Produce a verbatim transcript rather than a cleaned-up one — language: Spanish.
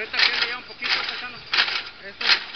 Ahorita que le lleva un poquito, paisano. Eso.